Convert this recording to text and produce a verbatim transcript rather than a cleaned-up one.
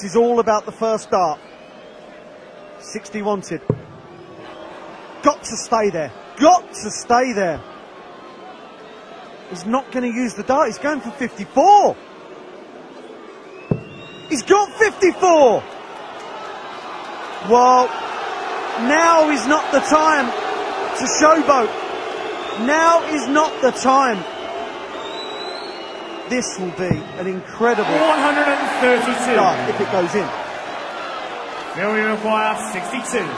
This is all about the first dart. sixty wanted. Got to stay there. Got to stay there. He's not going to use the dart. He's going for fifty-four. He's got fifty-four. Well, now is not the time to showboat. Now is not the time. This will be an incredible one hundred thirty-two. start if it goes in. Failure require sixty-two.